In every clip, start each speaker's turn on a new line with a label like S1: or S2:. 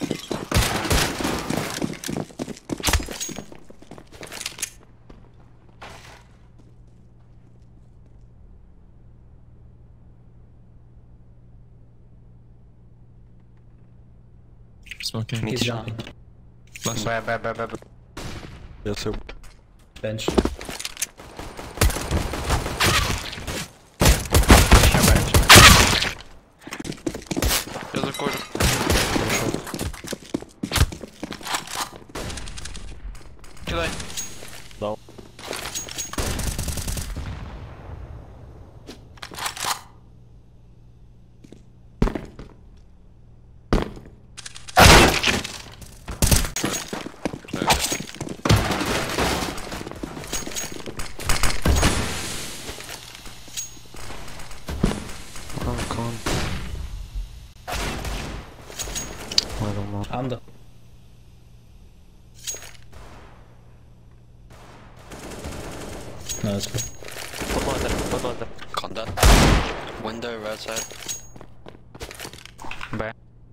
S1: Smoking.
S2: He's jumping.
S1: Flash.
S3: B.
S4: Я цель.
S2: Bench.
S3: Я заходжу. Кидай.
S4: Дал.
S1: Con. I don't know.
S2: Under. No, it's good.
S3: One under. Conda. Window, right side. B.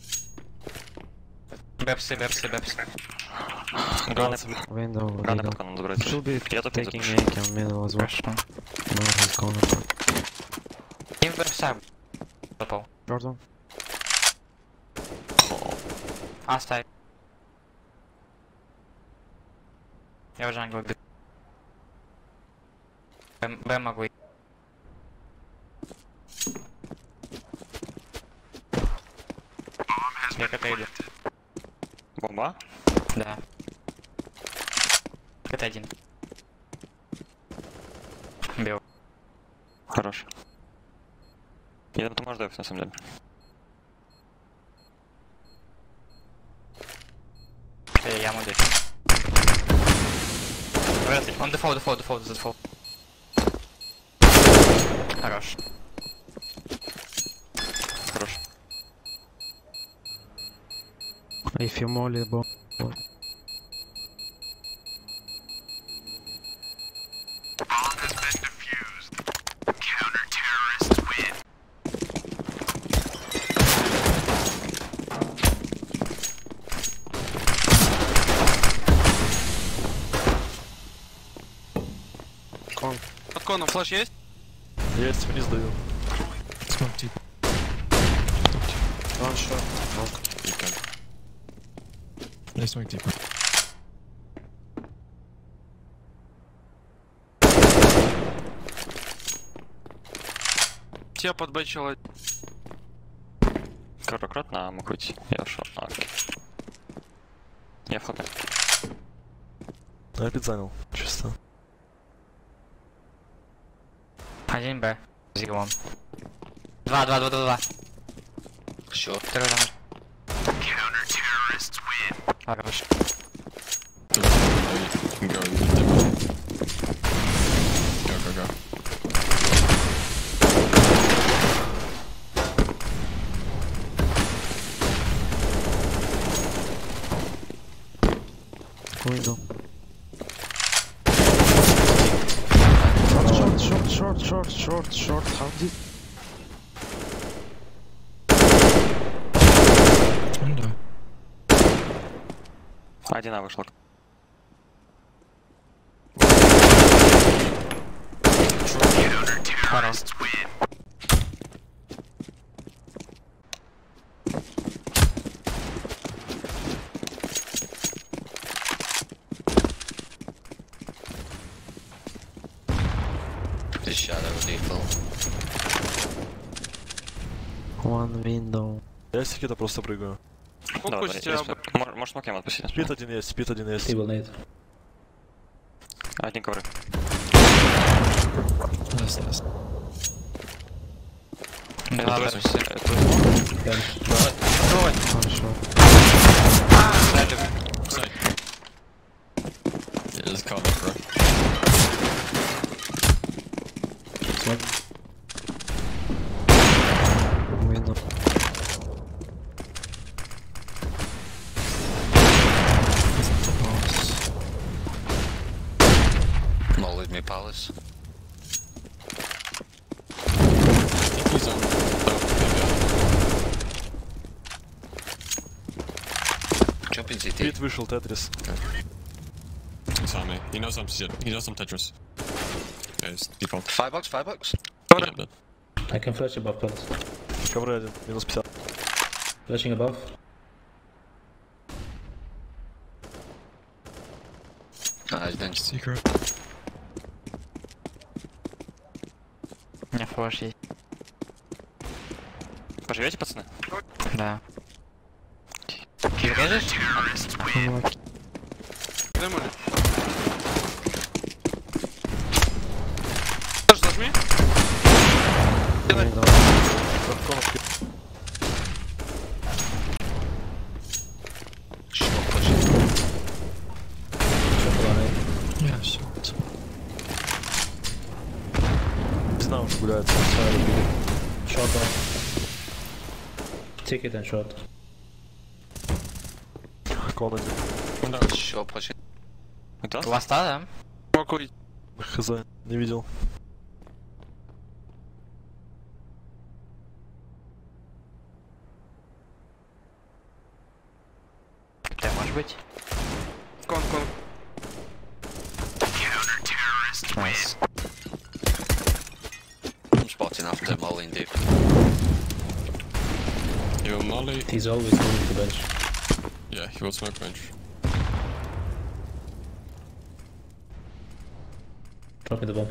S3: Бепси. Граны.
S1: Window.
S3: Граны
S1: Window.
S3: под коном забрать.
S1: Should be
S3: Я тут
S1: taking
S3: не
S1: A on middle as well.
S3: Хорошо.
S1: No, he's gone.
S3: Им бепса. Попал.
S1: Jordan.
S3: Оставь. Я уже англ. Б могу. Я КТ иду. Бомба? Да. КТ один. Бил. Хорош. Я думаю, ты можешь дайв, на самом деле. Я могу. Он дефолт. Хорош.
S1: If you molly bomb.
S3: Под коном флеш есть?
S4: Есть, вниз даю.
S1: Smoke deep. One shot. Smoke. They smoke deep.
S3: Тебя подбачила. Крот на мукуть. Я ушел. Окей. Я в хопе.
S4: Я опять занял. Чисто.
S3: 1 Б. Зигон. 2. Все. Второй там. Хорош.
S1: Go. Window. Short. How did? Window.
S3: 1 вышел. Хорош.
S1: One window.
S4: Я с какие-то просто прыгаю.
S3: Можешь смокем отпустить.
S4: Спит один есть.
S2: He will need.
S3: Один ковры.
S1: Nice.
S2: Bench.
S1: One shot.
S5: Just call me, bro.
S2: Smoke.
S1: Window.
S5: No, leave me palace. He's on. CT.
S4: Пит вышел, Тетрис.
S6: He's on me. He knows I'm shit. He knows I'm Tetris. Yeah, it's default.
S5: Firebox.
S6: Yeah, dead.
S2: I can flash above palace.
S4: Ковры один, минус 50.
S2: Flashing above.
S5: Nice bench.
S6: Secret.
S7: У меня флеш есть.
S3: Поживете, пацаны?
S7: Да. Ты режешь?
S8: Демоны. Тоже зажми.
S1: Не дал.
S5: Short pushing.
S2: Triple on A.
S1: Yeah, все.
S4: Не знаю, уж гуляет.
S2: Short off. Ticket and short.
S4: Кон один.
S5: Short pushing.
S3: Кто?
S7: Ласта, да?
S8: Могу.
S4: Хз, не видел.
S7: Ты, может быть?
S8: Кон.
S7: Найс.
S5: I'm spotting after Molly deep.
S6: He will molly.
S2: He's always moving to bench.
S6: Yeah, he will smoke bench.
S2: Drop me the bomb.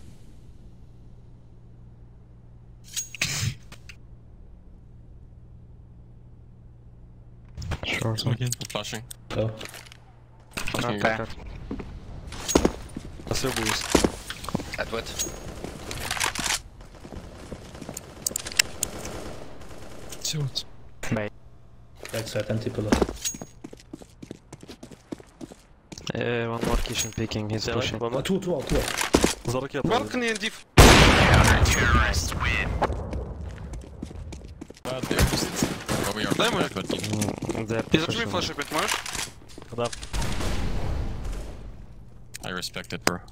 S1: Short.
S6: Again. Flashing.
S2: Go.
S6: Flashing
S7: Okay.
S6: again.
S4: Освободился.
S5: Edward.
S6: Tilt.
S2: Backside empty pillar.
S1: One more kitchen picking, he's
S4: Давай,
S1: pushing.
S4: ладно.
S2: Two out.
S4: За ракету.
S8: Балкони диф.
S6: Bad there. Oh, we are
S8: Дай
S6: back,
S8: ему.
S6: but
S1: They're
S8: И зажми
S1: pushing.
S8: флеш опять, можешь?
S4: Да.
S6: I respect it, bro.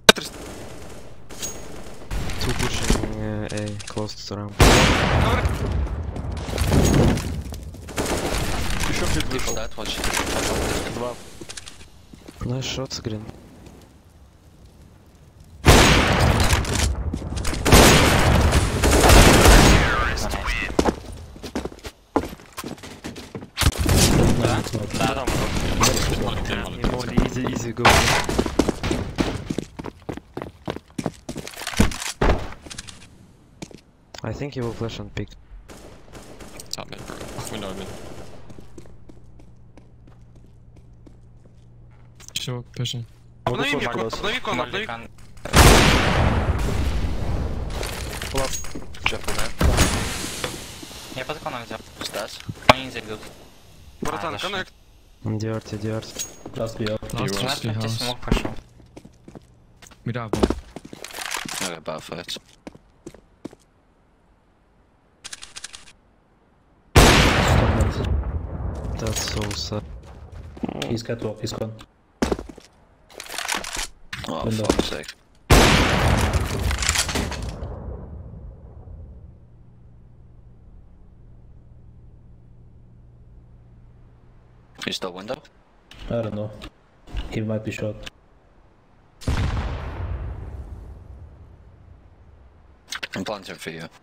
S1: Two pushing A, close to ramp.
S4: Еще Пит вышел.
S5: Dead, watch.
S4: Два.
S1: Nice shots, green.
S3: Да, там.
S6: Molly,
S1: Easy go. I think he will flash and pick.
S6: Top mid, bro. Window mid. Short pushing.
S8: Обнови
S4: Могу
S8: мне кон,
S4: флаг
S8: обнови кон, обнови.
S7: Молликан.
S5: Triple dead.
S7: Я под коном взял.
S5: Stairs.
S7: Они не зайдут.
S8: Братан,
S7: дошли.
S8: коннект.
S1: DRT.
S2: Last B out.
S7: Ласт, ты смог пошел.
S5: Okay, about 30.
S1: That's so sad.
S2: He's catwalk, he's gone.
S5: Oh,
S2: Window.
S5: fuck's sake. You still window?
S2: I don't know. He might be short.
S5: I'm planting for you.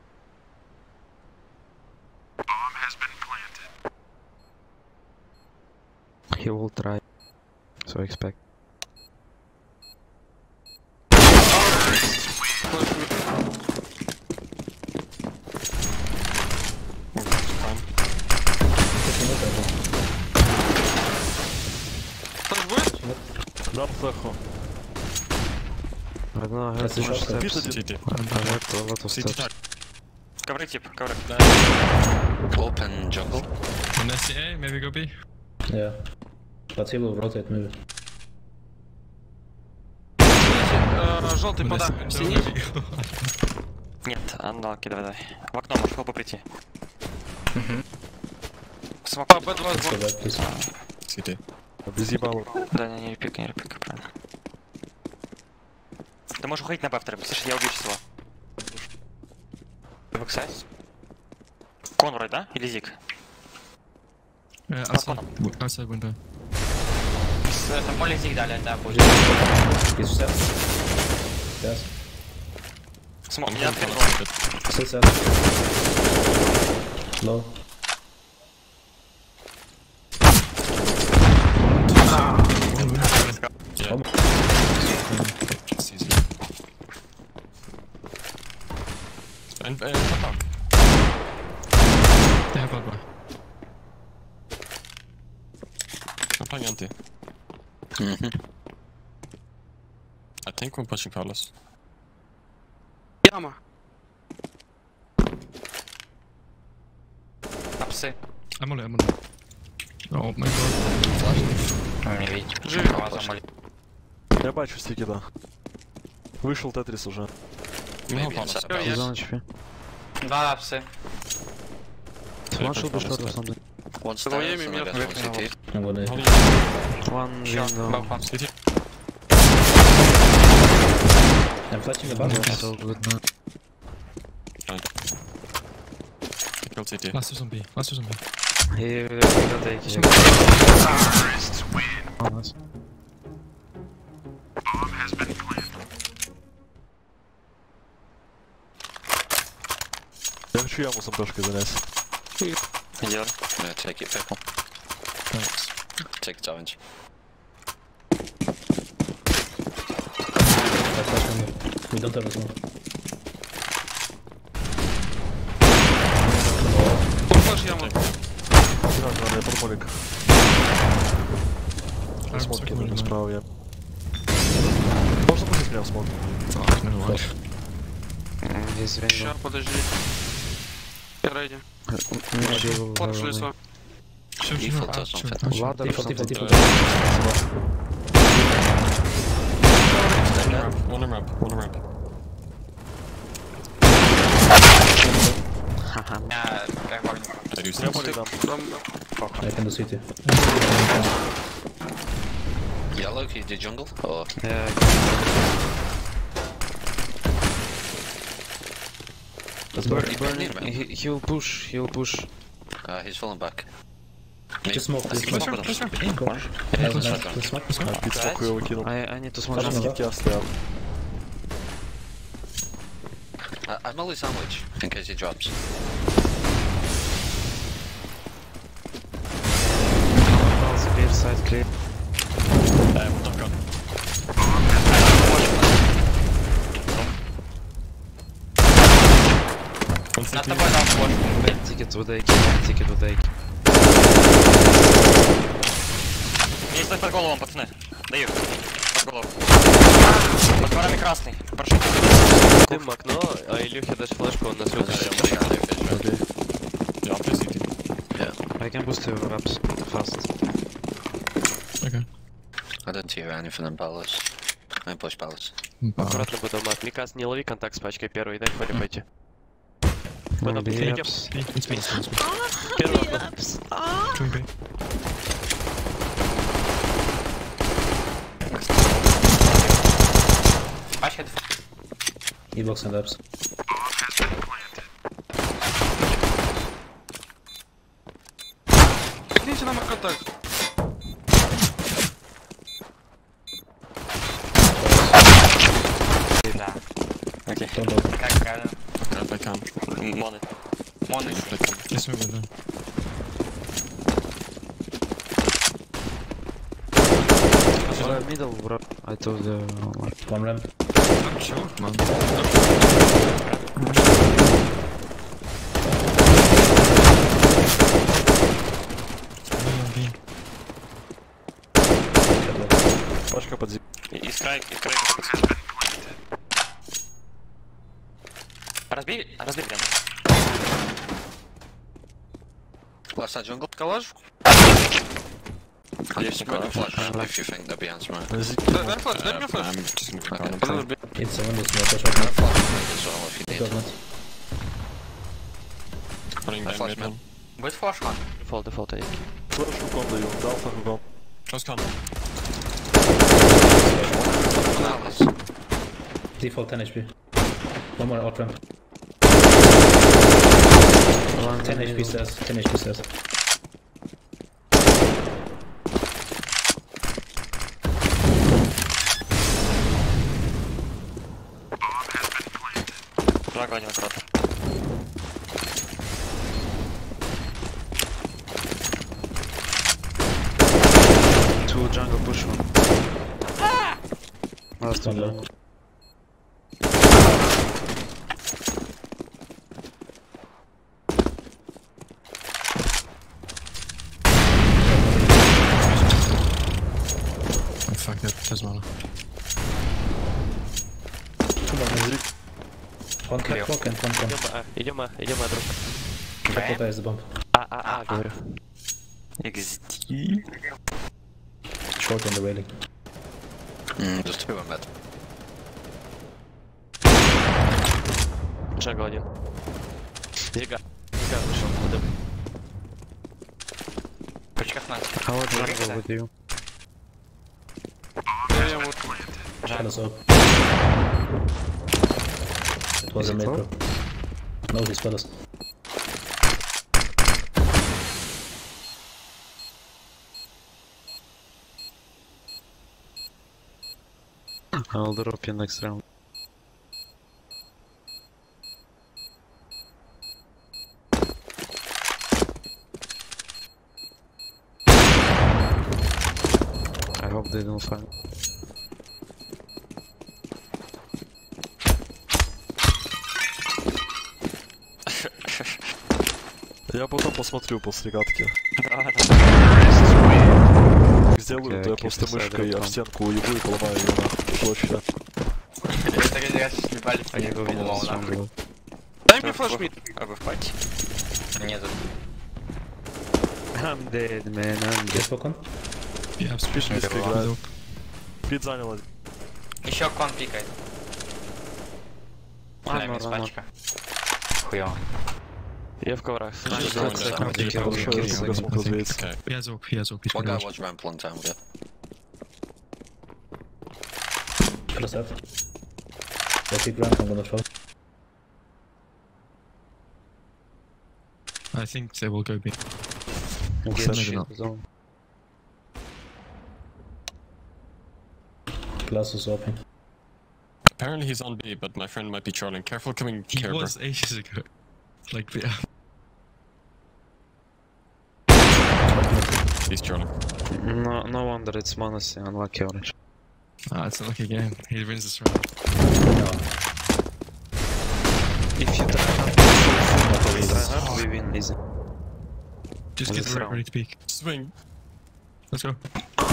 S1: He will try. So expect.
S8: Флеш будет?
S4: Да, плохо.
S1: I don't know, I
S2: That's
S1: have
S2: a
S1: too much
S2: shot,
S1: steps.
S4: Пит один.
S6: CT.
S1: I have a lot of
S6: CT
S1: steps.
S6: tag.
S3: Ковры тип, ковры.
S5: Open jungle.
S6: On SCA, maybe go B.
S2: Yeah. But he will rotate maybe.
S8: Желтый подах. Синий.
S3: Нет, аналки, давай. В окно можешь хлопа прийти. Смог.
S8: Б2
S2: Let's go
S8: сбор.
S2: back, please.
S6: CT.
S4: Без ебала.
S3: Да, не репика, правильно. Ты можешь уходить на Б вторым. Слышь, я убью сейчас его. Бэксайз. Конрой, да? Или Зиг?
S9: Outside window.
S7: Это молли зиг дали, да, будет.
S2: He's set. Yes.
S3: Смог, я открыл.
S2: Still set. Low.
S6: Yeah. It's easy. And top up.
S9: They have Agua.
S6: I'm playing empty. I think we're pushing Carlos.
S8: Яма.
S7: Апсы.
S9: I'm on it. Oh my god.
S7: Не видите.
S8: Живи.
S7: Глаза молли.
S4: Я бачу стики, да. Вышел Тетрис уже.
S5: Maybe inside the
S1: He's
S5: house.
S1: on HP.
S7: Два апсы.
S1: One should be short or something.
S5: One
S8: Твоими
S5: stairs and
S8: мер-
S5: I guess one CT.
S2: I'm gonna.
S6: How do you
S1: One
S7: Еще.
S1: window.
S7: Балкон.
S6: CT?
S2: I'm flashing above.
S1: So good now.
S6: Kill CT.
S9: Last is on B. Last is on B.
S1: He will take it. Oh, nice.
S4: Я хочу яму с МПшкой залезть.
S3: Идет.
S5: Yeah, take it, pickle.
S9: Thanks.
S5: Take a challenge.
S2: I flash window. We don't have a smoke.
S8: Флеш яма.
S4: Ладно, я подмолик.
S9: I'm
S4: Смог
S9: second
S4: кинули
S9: window.
S4: справа я. Можно пустить меня в смог?
S9: Oh, never mind.
S1: This
S8: Ща,
S1: window.
S8: подожди. Я рейди.
S1: Maybe we'll
S8: Флеш
S1: go away.
S8: лицо.
S9: Should you
S5: Default
S9: have
S5: does not
S9: action?
S5: fit.
S1: Ladder or
S2: Default,
S1: something.
S2: default, default.
S6: One on ramp. One on ramp.
S7: Я говорю.
S6: I do
S4: Я
S6: see.
S4: молик дам.
S8: Там
S2: I can do city.
S5: Yellow, can you do jungle? Or
S1: Yeah, he'll push,
S5: he's falling back.
S2: Just smoke, just
S5: Smoke
S2: smoke.
S5: with us.
S2: Go.
S5: Yeah,
S2: Nice,
S5: shotgun.
S2: nice. Smoke, smoke.
S4: Під смоку я викинув.
S1: I need to smoke.
S2: Flash
S1: jungle.
S2: window.
S4: Я стояв.
S5: I'm only sandwich in case he drops.
S1: House clear, side clear.
S6: Top gun. One
S7: Над
S6: CT.
S7: тобой дал флеш.
S1: Ticket with AK, ticket with AK.
S3: Есть стой под головом, пацаны. Даю. Под голову. Под ворами красный. Прошите.
S10: Дым в окно, а Илюхе дашь флешку, он нас
S5: There's
S10: выпустит.
S5: three other fish, right?
S6: Yeah, I'll play CT.
S1: I can boost your reps fast.
S9: Okay.
S5: I didn't hear anything in Palace. I push Palace.
S10: Аккуратно буду мат. Микас, не лови контакт с пачкой первый, дай Холли пойти. Потом
S1: Maybe
S10: перейдем.
S1: reps.
S9: B. It's B. It's B.
S10: Первый окно.
S9: Doing B.
S7: Пачка
S2: E-box and apps.
S8: Пикните нам контакт.
S7: да.
S3: Окей.
S2: Don't go.
S7: Как
S6: Grab I can.
S3: Моны.
S7: моно.
S6: I can.
S9: Yes, we window.
S1: Middle, bro. I told you.
S2: One ramp.
S9: Sure, man. B.
S4: Пачка под зип.
S3: И край, Разбей прям.
S5: Last side jungle.
S8: Калаш.
S5: I'll use some random flash if you think they'll be on smoke.
S8: Дай флеш, дай мне флеш.
S6: I'm just gonna
S5: Okay.
S6: go on.
S2: It's a window smoke. Push
S5: I'm
S2: out.
S5: flash mid as well if you need.
S2: Government.
S6: Running
S5: I
S6: down
S5: flash
S6: mid
S5: mid.
S6: one.
S7: Будет флешка.
S10: Дефолт, эй.
S4: Флешку ком даю, дал флешку ком.
S6: Close con.
S5: Palace.
S2: Default 10 HP. One more out ramp. 10 HP stairs. 10 HP stairs.
S3: один аккурат.
S1: Two jungle push one. Last one
S2: One low.
S1: jungle.
S9: Oh, fuck that. Doesn't matter.
S2: One catwalk and one bomb.
S10: Идем А, друг.
S2: Catwalk is the bomb.
S10: Говорю.
S3: XD.
S2: Short on the railing.
S5: There's two on mid.
S10: Джангл один. Зига вышел. Куда?
S7: Точка 15.
S1: How are jungle with you?
S8: Я вот.
S2: Shadows up. It was a mid bro. No, he's fellas.
S1: I'll drop you next round. I hope they don't find.
S4: Я потом посмотрю после катки. Сделаю, то я
S1: Окей,
S4: просто
S1: посмотрю
S4: мышкой об
S1: там.
S4: стенку уебу и поломаю ее на площадь.
S7: Это я съебали по
S1: Я его видел
S7: нему
S1: с jungle.
S8: Дай мне флеш мид.
S3: А вы в пати?
S7: Нету.
S1: I'm dead, man, I'm dead.
S2: Catwalk on.
S9: Yeah, I'm
S4: Спишь близко
S9: speaking.
S4: играет. Фит занял один.
S7: Еще кон пикает. Бля,
S1: Армор,
S7: минус
S1: армор.
S7: пачка. Хуёво.
S10: Я в коврах.
S5: Nice
S1: Good
S5: going
S1: second,
S5: down.
S1: kill,
S4: Хорошо,
S1: kill,
S4: я
S1: kill.
S4: смог развеяться.
S6: Okay.
S9: He has up, he's
S5: One
S9: gonna
S5: guy
S9: rush.
S5: was ramp long time ago.
S2: Shadows up. Go keep ramp, I'm gonna throw.
S9: I think they will go B.
S1: Get
S9: Maybe
S1: shit
S9: not.
S1: zone.
S2: Glass is open.
S6: Apparently he's on B, but my friend might be trolling. Careful coming
S9: He
S6: here, bro.
S9: was ages ago. Like, yeah.
S6: He's trolling.
S1: No wonder it's Manasi, unlucky orange.
S9: Ah, it's a lucky game. He wins this round.
S1: If you try hard, we win easy.
S9: Just
S1: This
S9: get
S1: round.
S9: ready to peek.
S6: Swing.
S9: Let's go.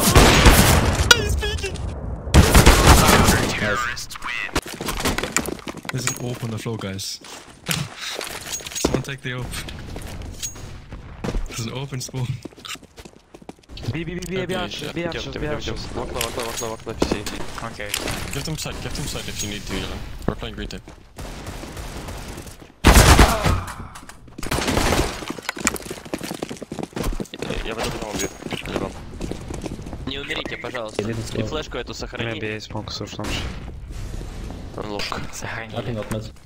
S9: There's an AWP on the floor, guys. Someone take the AWP. There's an AWP in spawn.
S1: B,
S10: Идем, в окно, все.
S7: Окей.
S6: Get them side if you need to, you know. We're playing green tape.
S10: Я в этом убью. По-любому. Не умерите, пожалуйста.
S2: He didn't
S10: И
S2: score.
S10: флешку эту сохрани.
S1: Maybe I smoke so some shit.
S10: Лук.
S7: Сохранили.
S2: Nothing up mid.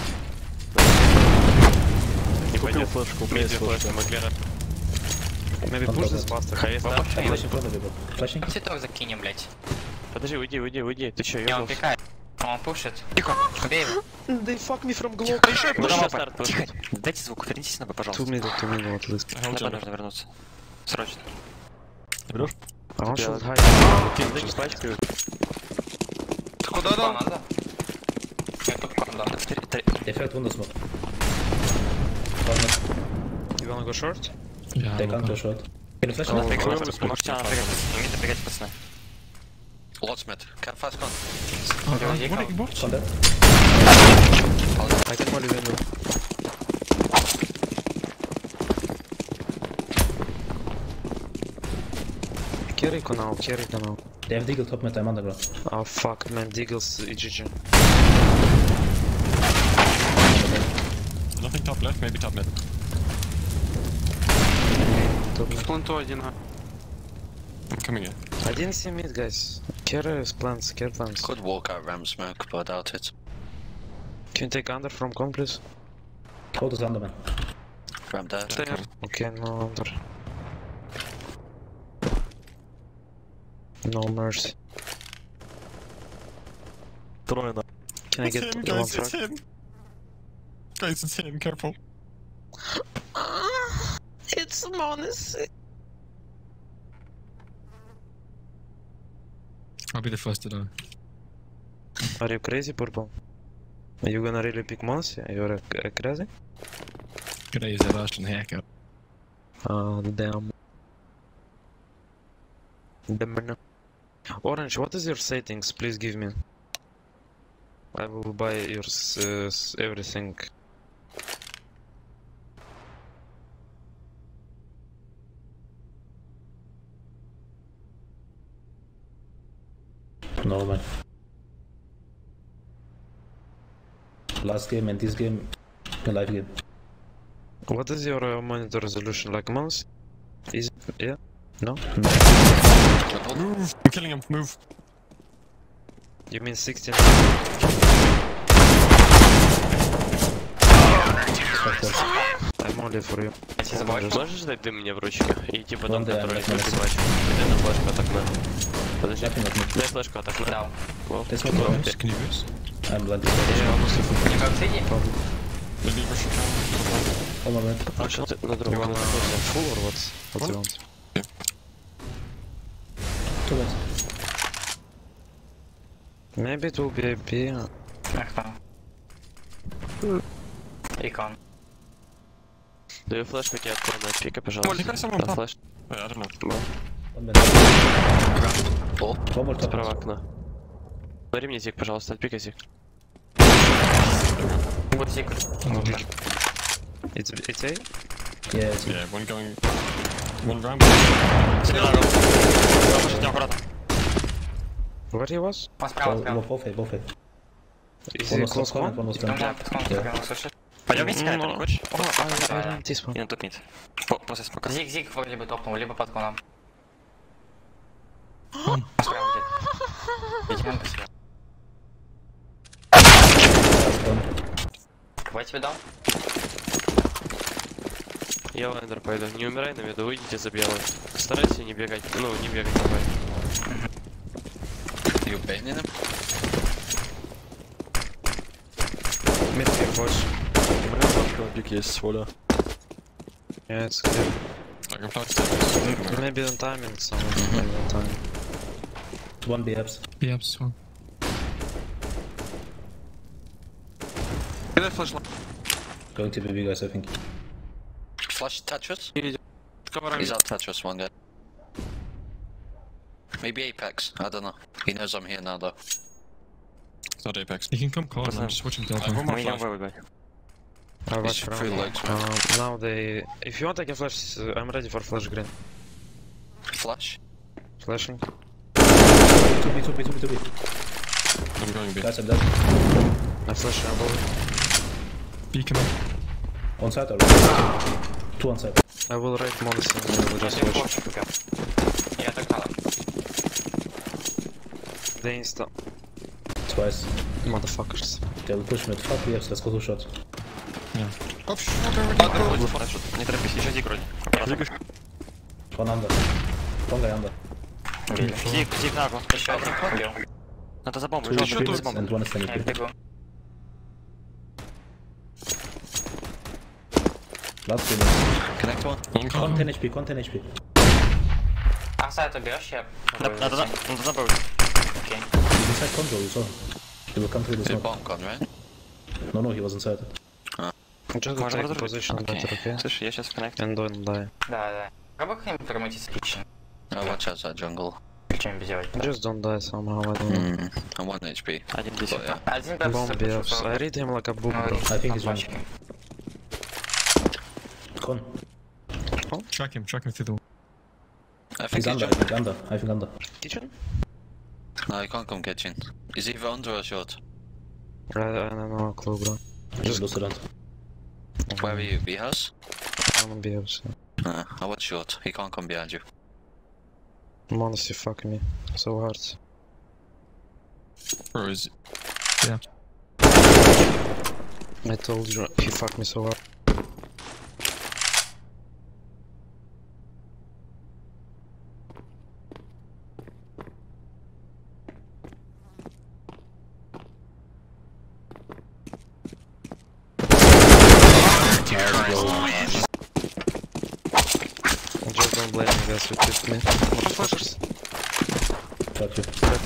S10: Не
S4: Купил
S10: пойдет.
S4: флешку, у меня есть
S10: Медве флешка,
S4: флешка.
S10: Маглера.
S1: Maybe push this bastard.
S10: Хайс, да?
S2: Flash in front of you, bro. Flashing.
S7: Цветок закинем, блять.
S10: Подожди, уйди. Ты чё,
S7: Не, он
S10: ёбался?
S7: пикает. Он пушит. Тихо. Убей его.
S1: They fuck me from Glock.
S10: Ну,
S3: Дома
S10: сейчас
S3: пати.
S10: старт
S3: Тихо.
S10: пушит.
S3: Дайте звук, вернитесь на Б, пожалуйста.
S1: 2 middle at least.
S6: I hold
S3: На Б
S6: you.
S3: нужно вернуться. Срочно.
S4: Берешь?
S1: I want
S10: Yeah.
S1: shoot high.
S10: Килдыки пачкают.
S8: Ты куда
S7: Кон
S8: дал?
S7: надо? Я тут кон дал.
S2: Defect window smoke. Corner.
S1: You wanna go short?
S9: Yeah,
S2: They
S9: I'm
S2: can't
S9: okay.
S2: go short. Can you flash
S10: Oh,
S2: him?
S10: okay.
S3: Можете напрягать. Умейте напрягать, пацаны.
S5: Lots mid. Can fast con.
S9: What?
S2: On that.
S1: I can molly window. Carry now.
S2: They have deagle top mid, I'm underground.
S1: Oh fuck, man, Deagle's EGG.
S6: Nothing top left, maybe top mid.
S8: В планту один.
S6: I'm coming in.
S1: I didn't see mid, guys. Care plants.
S5: Could walk out ram smoke, but I doubt it.
S1: Can you take under from con, please?
S2: Hold us under, man.
S5: Ram dead.
S8: Стейр.
S1: Okay, no under. No mercy.
S4: Трое на.
S1: Can I get
S6: It's him,
S1: one
S6: guys, it's
S1: frag?
S6: him. Guys, it's him, careful.
S1: It's Monacy.
S9: I'll be the first to die.
S1: Are you crazy, Purple? Are you gonna really pick Monacy? You're crazy?
S9: Crazy Russian hacker.
S1: Damn. Damn. Orange, what is your settings? Please give me. I will buy your everything.
S2: No, man. Last game and this game, a live game.
S1: What is your monitor resolution like, mouse? Is it? Yeah? No?
S6: Move! I'm killing him, move.
S1: You mean 16? I'm only for you.
S10: Можешь дать ты мне в ручку? И типа там,
S2: Вон, да,
S10: который
S2: я
S10: смоки
S2: на
S10: пачку. Иди на флешку от окна. Подожди,
S2: Nothing at me.
S10: дай флешку от окна.
S7: Дал.
S2: There's no problem.
S9: Can you boost?
S2: I'm blinded.
S7: Не как сиди?
S6: Maybe Russian can.
S2: Oh my bad.
S10: А что ты на
S1: You
S10: другом?
S1: wanna go full or what? What you want?
S2: Too bad.
S1: Maybe it will be a B.
S7: Икон.
S10: Даю флешку тебе от клана от пика,
S6: Well,
S10: пожалуйста.
S6: you guys have one
S10: Да,
S6: pop.
S10: флеш.
S6: Wait, I don't know.
S2: One bad. One more top.
S10: Справа окна. Смотри мне зиг, пожалуйста, отпикай зиг.
S7: Вот зик.
S1: It's A?
S2: Yeah, it's
S6: Yeah, one going. One round.
S3: Слушайте, аккуратно.
S1: Where he was?
S7: Он справа, справа.
S2: both A.
S1: Is
S2: One
S1: he
S2: was
S1: close
S2: corner,
S1: one?
S2: one was
S7: Он
S2: down.
S7: да, подходит,
S2: Yeah.
S7: прямо слышишь.
S3: Пойдем вместе, Кайпер, не хочешь?
S1: I ran this one.
S3: И на топ мид. После спока.
S7: Зиг вроде бы топнул, либо под коном. Справа где-то. Лейтенант по себе. Кого я тебе дал?
S10: Я в эндер пойду. Не умирай на виду, выйдите за белым. Старайся не бегать. Ну, не бегать давай.
S5: You baiting him?
S1: Mid here, boys.
S4: Big есть, своля.
S1: Yeah, it's clear.
S6: I can flash that.
S1: Maybe on timing, someone. Maybe on timing.
S2: One B apps.
S9: Yeah, just one.
S8: Кидай флеш.
S2: Going to BB guys, I think.
S5: Flash Tetris?
S8: Коварами.
S5: He's at Tetris, one guy. Maybe Apex, I don't know. He knows I'm here now though.
S6: It's not Apex.
S9: You can come corner, I'm just watching
S6: I have one
S9: teleport.
S6: more
S3: Мы идем
S6: flash.
S3: в выбор.
S1: I watch
S5: He's
S1: from.
S5: free legs, man.
S1: Now they. If you want, I can flash. I'm ready for flash green.
S5: Flash?
S1: Flashing.
S2: 2B.
S6: I'm going B.
S2: Guys, I'm dead.
S1: I flash above.
S9: Beacon.
S2: On side or two on side.
S1: I will raid Monacy and I will just
S7: Один
S1: flash.
S7: флешек пока. Я так надо.
S1: They insta.
S2: Twice.
S1: Motherfuckers.
S2: They will push mid. Fuck yes, let's go to shot.
S3: Не торопись, еще зик вроде. Аккуратно.
S2: One under. One guy under.
S3: Зик на агу.
S7: Еще один убил.
S3: Надо за бомбу,
S2: Two
S3: желтый, беги за
S2: trees
S3: бомбу.
S2: and one is standing
S7: Я
S2: here.
S7: бегу.
S2: Last two.
S5: Connect one?
S6: One
S2: Con
S6: con.
S2: 10 HP, con 10 HP.
S7: А сайт уберешь, я...
S3: Надо забыть.
S7: Окей.
S2: He's inside control, you saw. He will come through the
S5: Is it
S2: smoke.
S5: bomb con, right?
S2: No, he was inside.
S1: Just
S3: Можно
S1: take
S3: разрушить?
S1: position
S5: Окей.
S1: better, okay?
S3: Слышь, я сейчас в коннекте.
S1: And don't die.
S7: Да. Попробуй как-нибудь промутить с kitchen.
S5: Oh, watch outside jungle.
S7: Что-нибудь сделать.
S1: Just don't die somehow, I don't know.
S5: I'm 1 HP.
S3: 1-10.
S5: But yeah.
S7: Один
S1: Bomb
S7: пепс
S1: BFs. I read him like a book, bro.
S2: I think he's one. Con.
S9: Track him through the wall.
S5: I
S2: He's
S5: think
S2: under,
S5: he's
S2: I think under. I think under.
S1: Kitchen?
S5: No, he can't come kitchen. He's either under or short.
S1: I don't know, clue, bro.
S2: Just lose it out.
S5: Where are you? B house?
S1: I'm on BFs.
S5: I watch short. He can't come behind you.
S1: Monacy fuck me. So hard.
S6: Bro, is
S1: I told you, he fucked me so hard. guys with 50 me. Flash.
S2: Got you.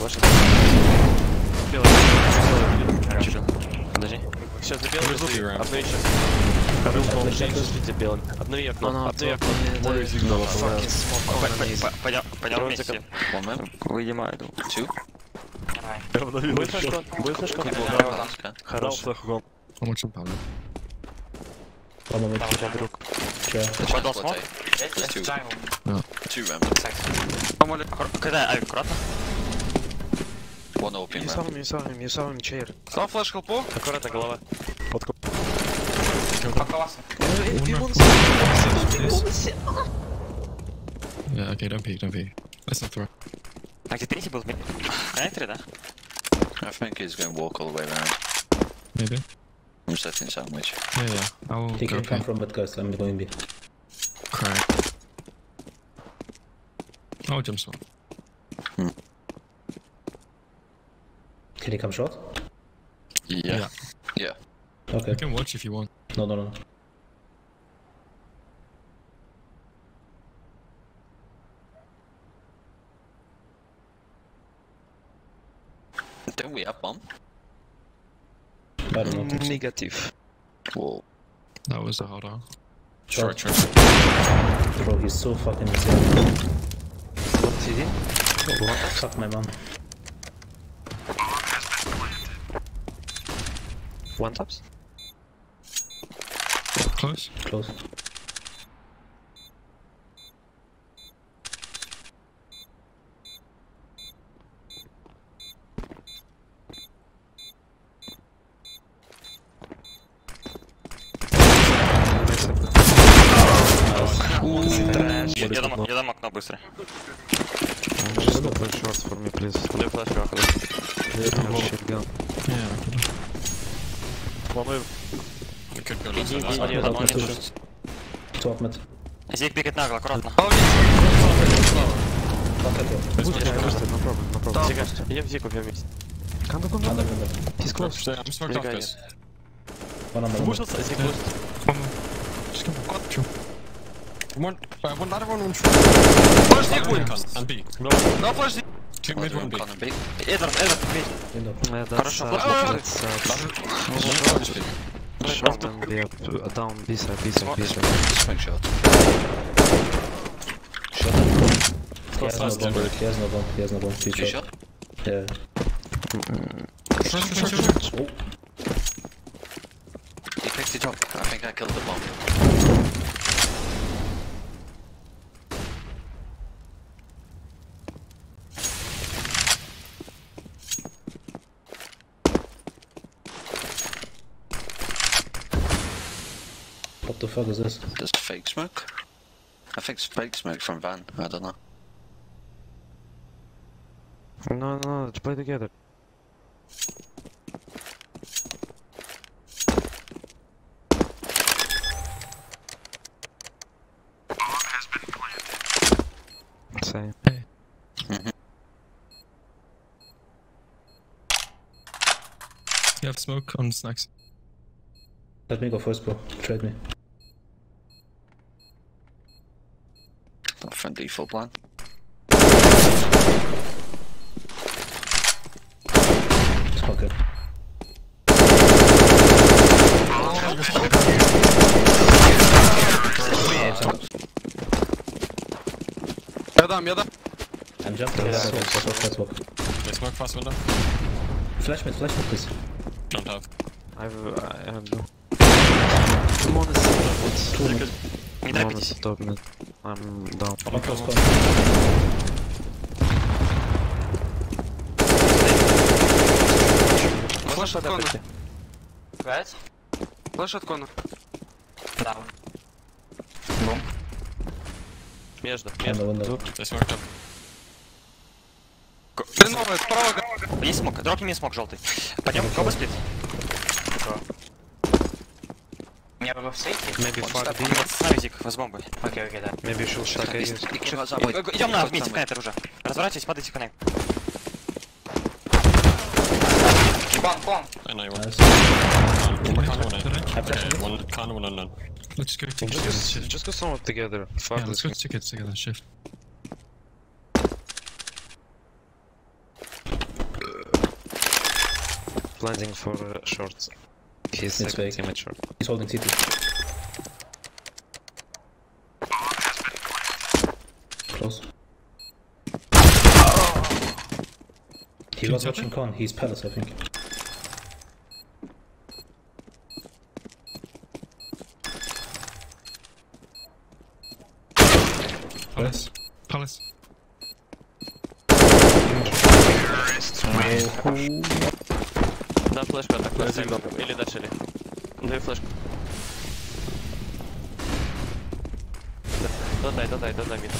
S10: Белый. Подожди. Сейчас за белым
S6: Where's the round?
S10: обнови сейчас. Обнови полностью, за белым. Обнови окно, обнови окно.
S1: Fucking smoke on me.
S3: Пойдем вместе.
S5: One man.
S3: Выйдем айду.
S5: Two.
S10: Будет флешкон? Будет флешкон?
S5: Okay.
S10: Хорош.
S9: How much on powder?
S2: One moment.
S10: Друг.
S2: Chair.
S3: Подал смог?
S5: There's two.
S7: Jungle.
S5: Two ramp.
S8: Помоли.
S3: Когда авик, аккуратно.
S5: One open ramp.
S1: You saw him chair.
S8: Сам флеш хелпу.
S10: Аккуратно, голова.
S7: Поколасса.
S9: Yeah, okay, don't peek. Let's not throw.
S3: А где третий был? Коннекторе, да?
S5: I think he's going to walk all the way around.
S9: Maybe.
S5: I'm setting sandwich.
S9: Yeah. I'll
S2: He
S9: go
S2: can come
S9: peek.
S2: from bad guys, I'm going B.
S9: Crack. Oh, jump shot.
S2: Can he come short?
S5: Yeah.
S2: Okay.
S9: You can watch if you want.
S2: No.
S5: Don't we have bomb?
S2: I don't know.
S1: Negative.
S5: Whoa.
S9: That was a hard R.
S6: Short.
S2: Bro, he's so fucking insane.
S1: What CD?
S2: Fuck my man.
S1: One taps?
S9: Close.
S2: Close.
S3: Я дам окно быстро.
S1: Just go play shorts for me, please.
S10: Дай флешку, охуй.
S1: Shotgun.
S9: Yeah.
S10: Планую.
S6: We could go
S3: Иди,
S6: left.
S3: иди,
S2: Top
S3: он
S2: mid,
S3: не
S2: top
S3: слушает.
S2: Top mid.
S3: Зиг пикает нагло, аккуратно.
S2: Fuck it, bro.
S1: No problem.
S10: Зига, идем в Зику вместе.
S1: Come.
S2: Under window.
S1: He's close.
S6: I'm smoked off this.
S2: One under window.
S10: Вышелся, Зиг вышел.
S9: Just come on. True.
S6: One ladder, one
S8: Флеш не будет.
S6: and B.
S8: Да, флеш не.
S6: Two mid, one B.
S5: Con and B.
S3: Эдвард, бей.
S2: Window.
S3: Хорошо,
S1: That's
S6: One B.
S1: short and be up, down, B side.
S5: Swing shot.
S2: He has no bomb, he has no bomb. Two
S5: Two
S2: shot.
S5: shot.
S2: Yeah.
S5: He picked it up. I think I killed the bomb.
S2: What the fuck is this?
S5: There's fake smoke. I think it's fake smoke from Van. I don't know.
S1: No, let's play together. Same.
S9: You have smoke on snacks.
S2: Let me go first, bro. Trade me.
S5: From default plan.
S2: Okay.
S8: Я дам.
S2: I'm jumping. Let's walk.
S6: They smoke fast window.
S2: Flash mid, please.
S6: Don't have.
S1: I have no. Come on,
S3: Не
S1: it's
S3: торопитесь.
S1: top mid. I'm down.
S2: One close corner.
S8: Флеш от кона.
S7: Right?
S8: Флеш от кона.
S7: Down.
S10: Между.
S2: Under window.
S6: They smoked up.
S8: Хреновая, справа.
S3: Есть смог, дропни мне смог желтый. Пойдем, оба сплит.
S7: Мне бы в сейфе?
S1: Maybe fuck B.
S3: Вот с нами Зиг, с бомбой.
S7: Окей, да.
S1: Maybe she'll stack A.
S5: He got that way.
S3: Идем на вместе в коннектор уже. Разворачивайтесь, падайте в коннектор.
S7: Ван, Bomb.
S6: I know you want.
S2: Nice.
S6: One con, one A.
S2: I flash
S6: Okay,
S2: him.
S6: one con, one unknown.
S9: Let's go take shift.
S1: Just go somewhere together. Fuck
S9: Yeah, let's
S1: this.
S9: go tickets together. Shift.
S1: Landing for shorts. He's
S2: It's
S1: second
S2: fake.
S1: teammate short.
S2: He's holding CT. Close. He was watching con. He's palace, I think.
S9: Palace. Palace.
S10: Да, флешку атакуй. Или дашили. Дай флешку. Додай, мид.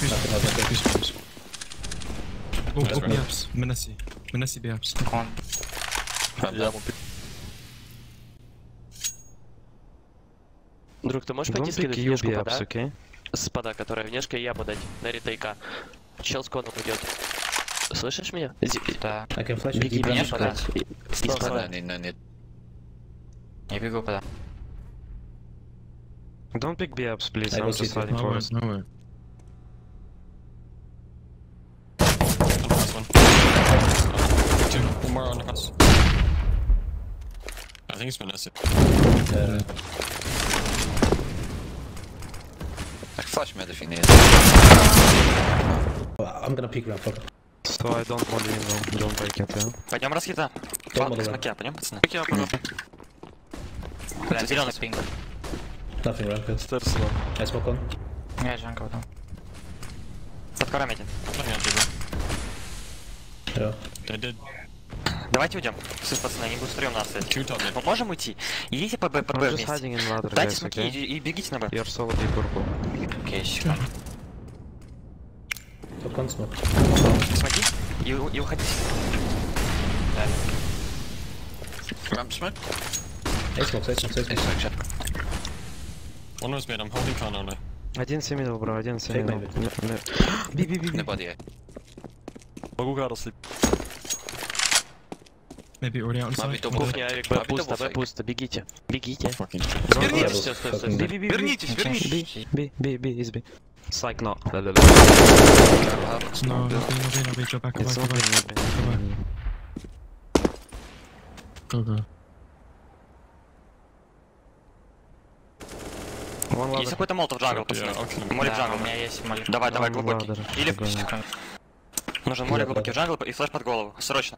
S9: Oh, Biaps. Menassi Biaps.
S7: Con.
S10: Друг, ты можешь
S1: Don't
S10: пойти
S1: pick
S10: скинуть
S1: you
S10: внешку
S1: BAPS,
S10: пода?
S1: okay?
S10: Спада, которая внешка, и я подать. На ретейка. Чел с коном идет. Слышишь меня?
S7: Да.
S2: I can flash
S10: Беги,
S2: it.
S10: беги,
S7: Конечно, да.
S10: подать. И спада.
S5: No need.
S7: Я бегу пода.
S1: Don't pick B ups, please.
S2: I
S1: I'm
S2: will
S1: just
S2: see
S1: hiding
S9: No
S1: for
S9: way,
S1: us.
S9: no way.
S6: Last one. Two. One more on the cross. I think it's Vanessa.
S5: I can flash mid if you need.
S2: I'm gonna peek ramp. Fuck.
S1: So I don't want you know. Don't break it, yeah?
S3: Пойдем раскита.
S2: Дома,
S3: Флаг
S2: дома.
S3: смоке, пойдем, пацаны.
S8: Я понял.
S7: Бля, зеленый пинг.
S2: Nothing ramp yet.
S4: Stairs low.
S2: I smoke on.
S7: Я джанка потом.
S3: Под корами один.
S6: Nothing on people.
S2: Yeah.
S6: They did.
S3: Давайте уйдем. Слышь, пацаны, они будут втроем нас стоять.
S6: Two top mid.
S3: Мы можем уйти? Идите по Б
S1: I'm just
S3: вместе.
S1: hiding in ladder,
S3: Дайте
S1: guys,
S3: смоки
S1: okay?
S3: и бегите на Б.
S1: You're solidly purple.
S7: Окей, секунду.
S2: Top con smoke.
S3: Смоки и уходите.
S5: Ramp smoke?
S2: I smoke.
S6: One was mid. I'm holding con only.
S1: Один все middle, bro, один все
S2: Take
S1: middle.
S2: maybe.
S5: Nobody.
S4: Могу гару слить.
S9: Maybe already
S5: Might be
S9: outside.
S5: double
S10: Кухня,
S5: fake.
S10: Авик,
S5: Might be
S10: пусто,
S5: double
S10: Б
S5: fake.
S10: пусто, бегите. Бегите.
S6: Fucking.
S8: Вернитесь.
S10: Стой, стой, стой.
S2: Fucking-
S8: Вернитесь, вернитесь.
S1: B, is B. Psych, no.
S9: No, no, go back,
S1: It's
S9: go
S1: not
S9: back.
S1: B.
S9: Go.
S1: One
S3: Есть
S1: ladder.
S3: какой-то молотов джангл,
S6: Yeah,
S3: пацаны.
S6: I'll kill him.
S3: Молик
S7: Да,
S3: джангл.
S7: у меня есть молик.
S3: Давай,
S1: One
S3: глубокий.
S1: ladder.
S3: Или
S1: Go.
S3: нужен молик глубокий в джангл и флеш под голову. Срочно.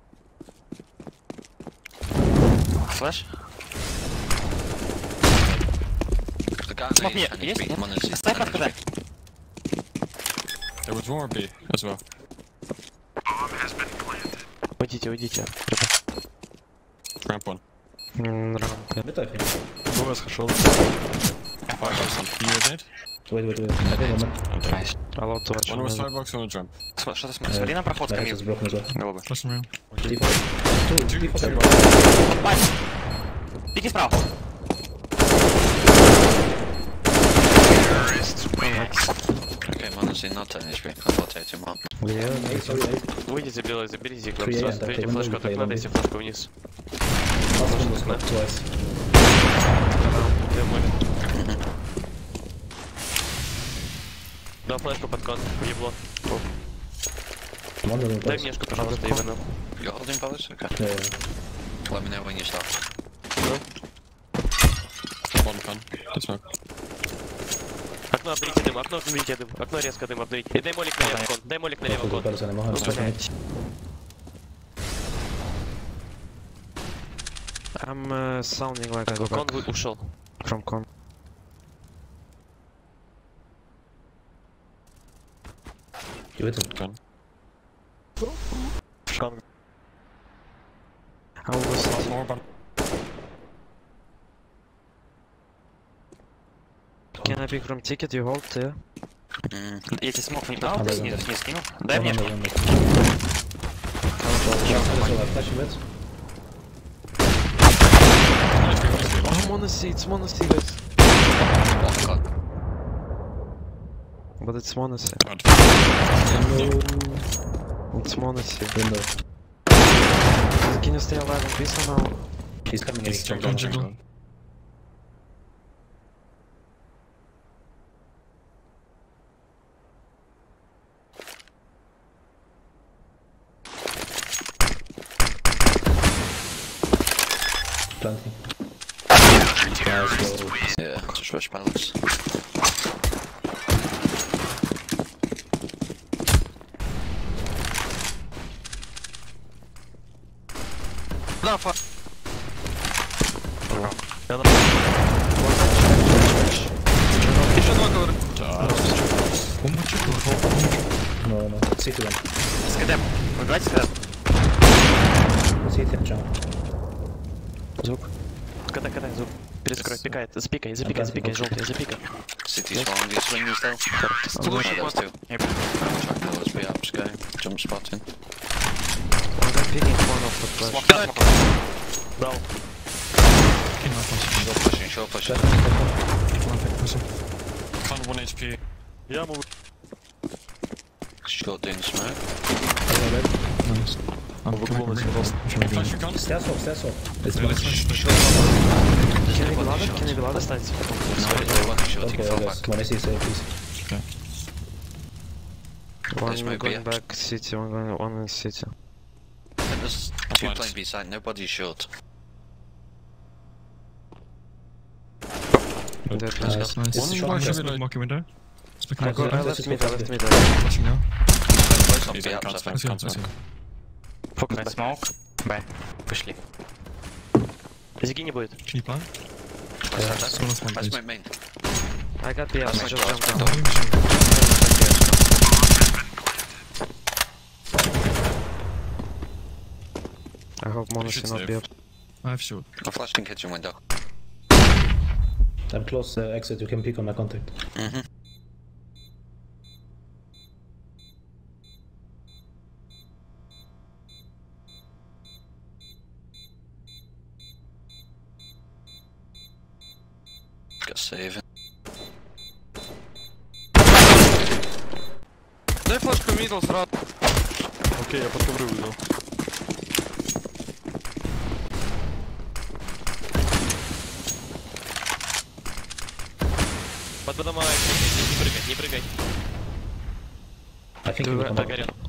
S3: Флеш.
S5: The guy
S3: Смог
S5: needs
S3: мне,
S5: and
S3: есть?
S5: he's one is.
S3: Ставь отказать.
S6: There was more B as well.
S10: Уйдите.
S6: Ramp one.
S1: Round, yeah.
S2: Mid, I think.
S4: БВС хешел.
S6: Five box on. You were dead?
S2: Wait. I think I'm
S6: I'm dead.
S7: Найс.
S1: Allowed to watch.
S6: One was
S1: middle.
S6: 5 box, one was ramp.
S3: Что ты смотри на проход
S2: My
S3: скамью.
S2: is broken as well.
S3: Голубы.
S9: Flashing around.
S2: Default. Two. Default.
S3: Пать. Беги справа.
S5: Okay, man, is in not 10 HP. I'll rotate him up.
S1: Yeah,
S2: Sorry.
S10: Выйдите, белый, забери зиглом.
S2: 3
S10: Сразу
S2: AM,
S10: берите
S2: так,
S10: флешку,
S2: window
S10: так
S2: play,
S10: надо, если флешку вниз.
S2: Last one was knocked twice.
S10: Где молик? Да, флешку под кон, ебло.
S2: One of them
S10: Дай
S2: close.
S10: внешку, пожалуйста, Ивану.
S5: You're holding palace? Okay.
S2: Yeah.
S5: Let me know when you start.
S6: One con. Good smoke.
S10: Окно обрите дым, окно резко дым обновите. И дай молик налево кон, дай молик налево кон.
S2: Palace anymore. I'm
S10: Ну,
S2: stuck on it.
S10: блядь.
S1: I'm sounding like I go
S10: Кон
S1: back
S10: ушел.
S1: from con.
S2: You hit him.
S6: Con.
S1: I was
S6: One more bottom.
S1: Can I pick from ticket? You hold, yeah?
S3: Я тебе смог не дал, ты снизу скинул. Дай
S2: One
S3: мне.
S2: under, one under. Flashing mid.
S1: Oh, it's mono-C, guys.
S5: One con.
S1: But it's mono-C.
S6: God.
S1: It's mono-C.
S2: Window.
S1: Can you stay alive on B somehow?
S2: He's coming in.
S9: He's
S2: From
S9: jungle,
S2: jungle.
S9: jungle.
S2: Planting.
S5: Yeah, just rush palace.
S8: Да, фа. Еще два говорю.
S9: One more triple.
S2: No, no. City one.
S3: Скидем. Выбивайте скидем.
S2: City and jungle.
S10: Звук. Когда, звук. Перескрой, пикает, запикай, желтый, запикай.
S5: City's falling these swings though.
S8: Слушай,
S5: Those two. Chuck those be up, sky. Jump spotting.
S1: One guy picking one of the flash.
S3: Смок, да, смок.
S1: Down.
S5: Short pushing.
S6: Con 1 HP.
S4: Я могу...
S5: Short doing smoke.
S9: Nice. I'm
S4: Выглядывать просто.
S6: Flash your con.
S2: Stairs off, stairs off. It's
S9: Yeah, let's flash.
S10: Can you be ставить?
S5: Short,
S2: Okay,
S5: fall
S2: guys.
S5: back.
S2: When I see safe, please.
S1: One
S5: This might be
S1: going
S5: it.
S1: back city, one in city.
S5: There's two
S6: Blind.
S5: playing B side, nobody's short.
S1: Dead.
S2: Nice.
S9: Nice.
S2: It's short.
S9: One
S2: Yes.
S9: should be marking window. Speak
S1: I
S9: mark.
S1: left mid.
S9: Flashing now.
S5: Close on
S6: He's
S5: B
S6: in
S5: ups, I
S6: cons,
S5: think.
S9: I see him,
S6: cons,
S9: I see him.
S10: Фокус
S7: Б
S10: Б.
S7: смок. Б. Пошли.
S10: Зиги не будет.
S9: Can you plan?
S5: That's
S9: Someone else might
S5: That's
S9: be.
S5: my main.
S1: I got BS,
S5: That's my
S1: just
S5: last
S1: jump
S5: window.
S1: down. I hope Mono
S6: should
S1: cannot
S6: save.
S1: be up.
S9: I have short.
S5: I flashed in kitchen window.
S2: I'm close exit. You can peek on my contact.
S5: Mm-hmm. Got saving.
S8: Дай флешку мидл сразу.
S4: Окей, я под ковры уйду.
S10: Под домой. Не прыгай.
S2: I think he will come
S10: Погорел.
S2: out.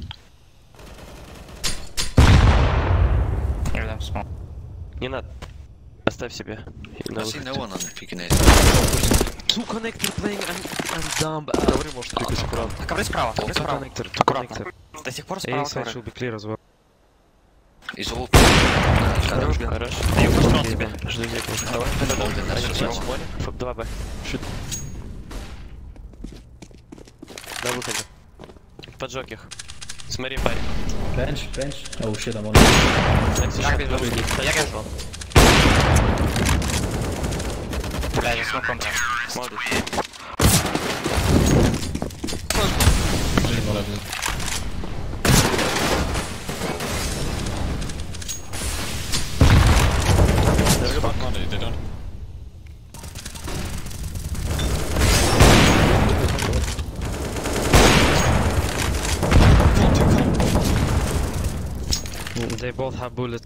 S7: Я дам смок.
S10: Не надо. Оставь себе.
S5: I see no one on peeking A.
S1: Two connector playing and dumb.
S4: Ковры можешь пикать аккуратно.
S3: Ковры справа, ковры
S1: Two
S3: справа.
S1: connector, two
S3: Аккуратно.
S1: connector.
S3: До сих пор
S1: A
S3: справа
S1: side
S3: ковры.
S1: should be clear as well.
S5: He's all.
S10: Хорош.
S3: Даю пострел тебе.
S10: Жду зику.
S5: Давай, Golden, that's just all.
S10: 2Б. На выходе. Поджег их. Смотри, парень.
S2: Bench. Oh shit, I'm on.
S3: Я вижу. Я вижу. Бля, я смоком прям.
S10: Молодец.
S6: Money, they don't.
S1: They both have bullets.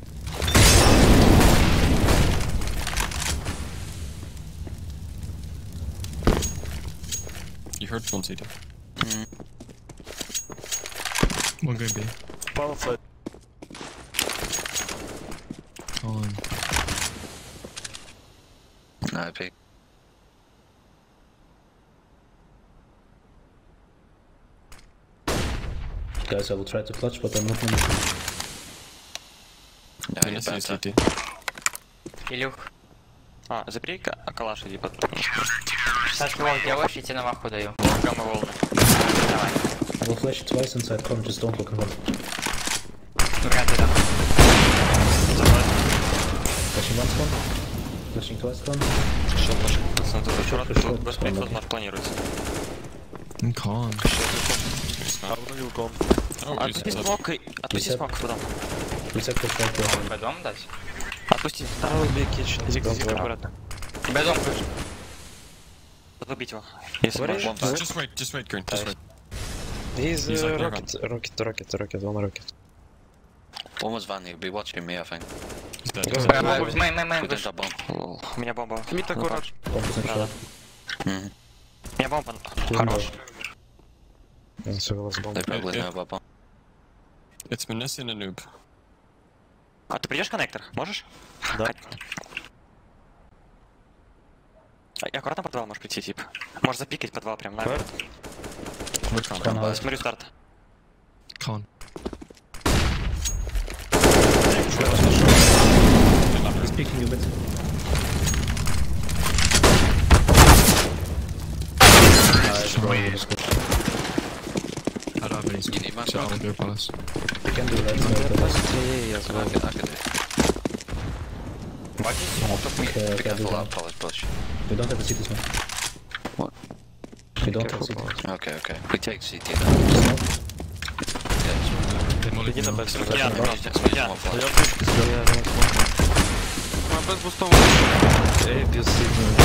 S6: You heard one CT.
S9: One going B.
S4: Power side.
S9: On.
S5: No, peek.
S2: Guys, I will try to clutch, but I'm not moving.
S5: No,
S6: Then I
S5: you're
S6: see
S5: better.
S6: CT.
S3: Илюх.
S10: А, запри калаш иди под.
S7: Саш, лох делаешь, я тебе на маху даю.
S3: Гамма волны.
S7: Давай.
S2: I will flash it twice inside con, just don't look around.
S7: Вряд ли да.
S2: Flashing once con. Flashing twice con.
S10: Шел, пошел. Пацаны, тут аккуратно,
S2: Пришел,
S10: тут
S2: пришел,
S10: возможно,
S2: окей.
S10: планируется.
S9: Can't.
S4: Обновил кон.
S6: Oh,
S10: Отпусти
S6: he's
S10: смок и... Отпусти
S2: Reset.
S10: смок потом.
S2: Reset push right there.
S7: Б дом дать?
S10: Отпусти.
S1: Второй бей kitchen.
S10: Зиг,
S2: Don't worry.
S10: аккуратно.
S3: Б дом ключ. Надо убить его.
S10: Если
S1: What
S10: можешь.
S5: One back.
S6: just wait, Green, just wait.
S1: He's
S6: He's like
S1: rocket, one rocket.
S5: One was Van, he'll be watching me, I think.
S6: He's dead.
S1: Go.
S6: He's dead.
S7: Мейн,
S5: We did
S7: выше.
S5: that bomb.
S3: У меня бомба.
S8: Мид аккурат.
S2: Bomb is short.
S3: У меня бомба. Хорош.
S1: Он согласен.
S5: They probably know about bomb.
S6: It's Menessi and a noob.
S3: А ты придешь в коннектор? Можешь?
S4: Да.
S3: И аккуратно в подвал можешь прийти, тип. Можешь запикать подвал прям на.
S2: Come
S3: Смотрю старт.
S9: Con.
S2: He's peeking you mid.
S9: I don't have any
S5: You need
S9: so
S5: macro?
S9: I'll go palace.
S2: You can do that.
S5: I could do.
S2: Okay,
S5: Be careful
S2: do
S5: that
S2: that.
S5: palace push.
S2: We don't have the CT smoke.
S5: What?
S2: We don't have CT.
S5: Okay, okay. We take CT then.
S9: They molly
S1: Иди на
S9: now.
S1: бэс.
S3: Я, я.
S8: Мой без бустом.
S1: Эй, без сигнала.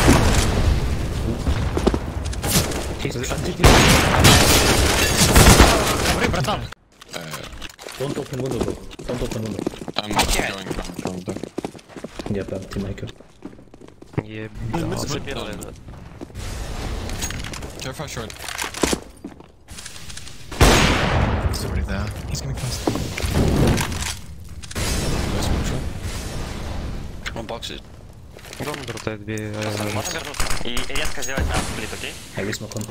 S3: Смотри, братан.
S2: Don't open window, bro. Don't open window.
S6: I'm going from there.
S2: Yeah, bad teammaker.
S1: Ебать.
S6: Забирай. Careful short.
S9: He's already there. He's gonna cast.
S6: Nice one shot.
S5: One box it.
S1: Дом брутает две.
S3: Можно вернуться? И резко сделать сплит, окей?
S2: Heavy smoke on.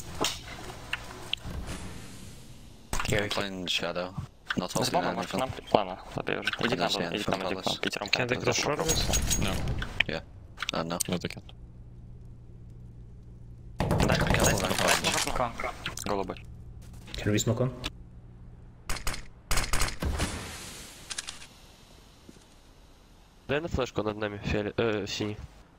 S5: I'm playing Shadow. Not
S3: С
S5: holding
S3: бомбой можешь
S5: anything.
S3: нам... Ладно, забей уже. Иди к нам,
S5: Подожди,
S3: иди к нам, иди к нам. Питером.
S1: Can they cross shore with?
S6: No.
S5: No.
S6: No, they can't.
S3: Дай,
S5: Careful
S3: дай,
S5: that
S3: дай,
S5: palace.
S3: дай, голубой.
S2: Can we smoke on?
S10: Дай на флешку над нами, синий.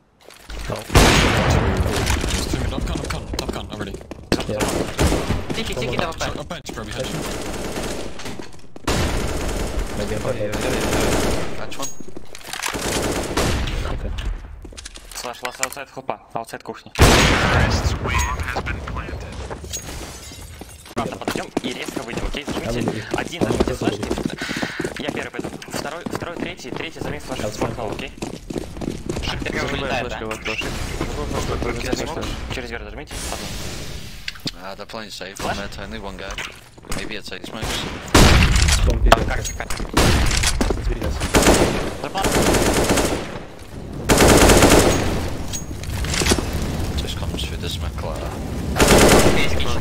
S6: Just two mid. Top con already.
S7: Тики, тики, давай.
S6: So, up bench, bro, behind you.
S2: Maybe I'm bad.
S5: Patch one.
S2: Okay.
S3: Слэш, ласт аутсайд хлопа, аутсайд кухни. Правда, подойдем и резко выйдем, окей? Зажмите. Один зажмите флеш. Я первый пойду. Второй, третий зажми флеш. Смокнул, окей?
S7: Первый вылетает, да?
S3: Через дверь зажмите. Одну.
S5: They're playing safe on mid. Only one guy. Maybe it's take smokes.
S2: Don't be
S3: Как?
S5: Just comes through the smoke like that.
S7: Есть кич.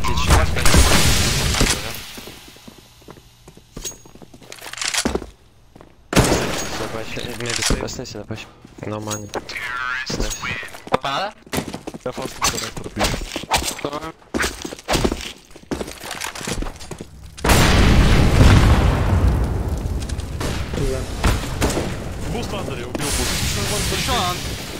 S10: Снеси на пач.
S1: No money.
S7: Попа надо?
S4: Я фаст коннектор бью. Буст андери, убил буст.
S8: Еще ан.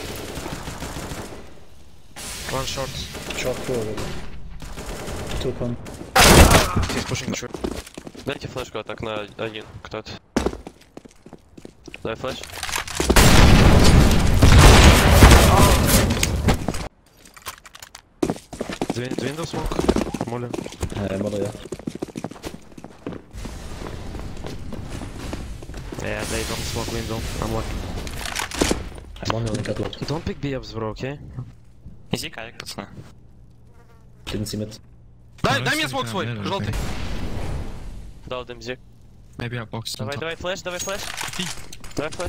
S1: One short.
S2: short forward. Two con.
S1: He's pushing short.
S10: Дайте флешку от окна один, кто-то. Дай флеш.
S1: Window smoke. Молли.
S2: Mother, yeah.
S1: Yeah, they don't smoke window. I'm lucky.
S2: I'm only on the catwalk.
S1: Don't pick B ups, bro, okay?
S3: Изи кайк, пацаны.
S2: Didn't see mid.
S8: Дай мне смог свой, желтый.
S10: Дал дымзик.
S9: Maybe I boxed on
S10: Давай,
S9: top.
S10: давай флеш, давай флеш. Давай флеш.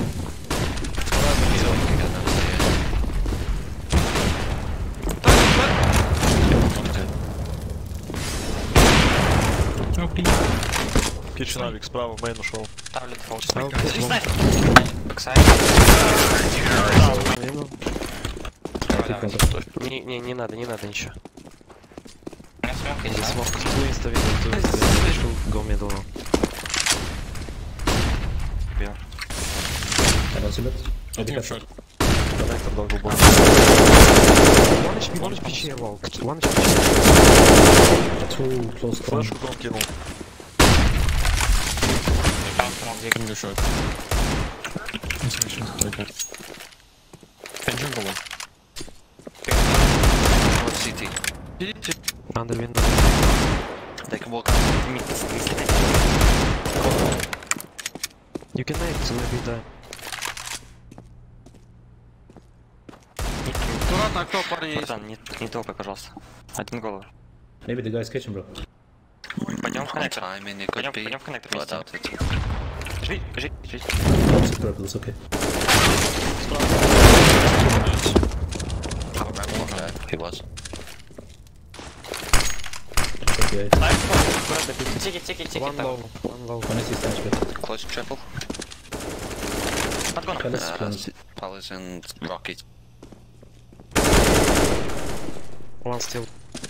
S4: Kitchen Авик справа, мейн ушел.
S7: Ставлю дефолт. Бэксайд.
S10: Не надо ничего.
S7: У меня смог есть,
S1: He
S7: да?
S1: smoke. Two insta window, two insta window. Should go middle now.
S2: I don't see mid.
S6: I think I'm short.
S4: Коннектор дал глубоко.
S1: One HP chair wall. One HP.
S2: Too close con.
S4: Флешку дом кинул.
S6: Can go short. Okay. And jungle one.
S5: One CT.
S8: Идите.
S1: Under window.
S5: They can walk out.
S1: You can nade, so maybe die.
S8: Аккуратно, окно, парни есть.
S3: Братан, не топай, пожалуйста. Один голову.
S2: Maybe the guy's kitchen, bro.
S3: Пойдем в
S5: On
S3: коннектор.
S5: timing, it could be.
S3: Пойдем в коннектор.
S5: But I doubt it.
S3: Жди.
S2: It's purple, it's okay.
S5: One guy. He was.
S2: Check the eye.
S3: Тикет.
S1: One low, one low.
S2: One is stand split.
S5: Close triple.
S3: Подгон.
S2: Palace close.
S5: Palace and Rocky.
S1: One still.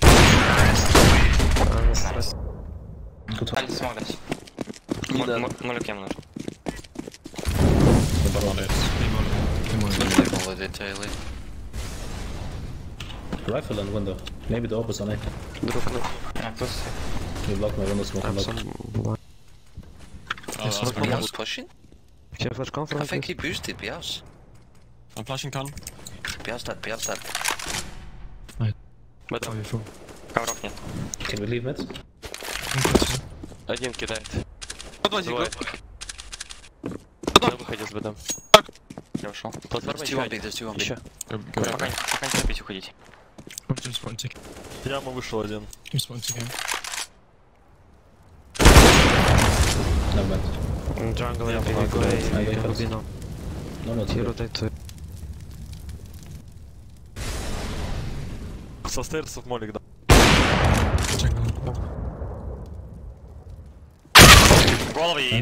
S2: Good
S7: Дали смог дать.
S3: Молюк ему нужен.
S5: All the detailing.
S2: Rifle and window. Maybe the op is on it.
S7: Тут
S2: You block my window smoke.
S1: Have
S2: Block.
S1: some.
S5: Bios pushing?
S1: Can you flash con for
S5: I
S1: me,
S5: think
S1: please?
S5: he boosted Bios.
S6: I'm flashing con.
S5: Bios dead, Bios dead.
S9: Oh, full.
S3: Ковров нет.
S2: Can we leave mid?
S10: Один кидает.
S8: Одна зига.
S10: На выходе с бедом.
S3: Я ушел.
S10: Платформа
S5: There's
S10: еще
S5: 2 on B,
S10: один.
S5: there's 2 on B.
S10: Еще.
S6: Go
S3: Пока не торопись уходить.
S9: Just one ticket.
S4: Яма вышел один.
S9: Just one ticket.
S2: No man.
S1: Jungle,
S10: Yeah,
S1: maybe
S10: fuck,
S1: go
S2: I
S1: A,
S2: got
S1: will
S2: it.
S1: be no.
S2: No, no,
S1: He
S2: it's
S1: rotate to.
S4: Со стейрсов молик, да.
S9: Jungle.
S3: Головы и...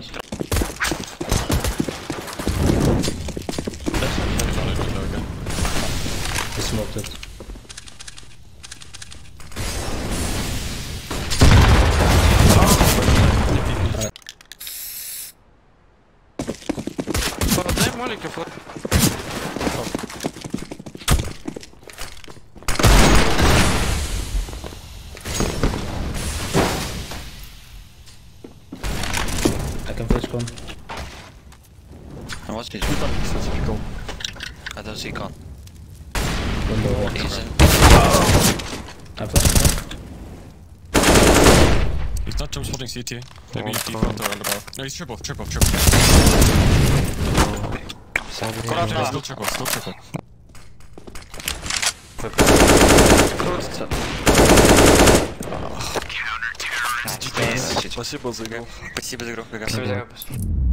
S2: I smoked it.
S8: Дай молики, флэш.
S2: I can flash con.
S5: And what's his?
S4: Кстати, пикал.
S5: I don't see con.
S2: Window one.
S5: He's in.
S2: I'm flashing.
S6: He's not jump spotting CT. Maybe
S1: Oh,
S6: default or roundabout. No, he's triple.
S3: Аккуратно.
S6: Still triple.
S8: Крутится.
S4: Спасибо за игру.
S3: Спасибо за игру.
S7: Спасибо за выпуск.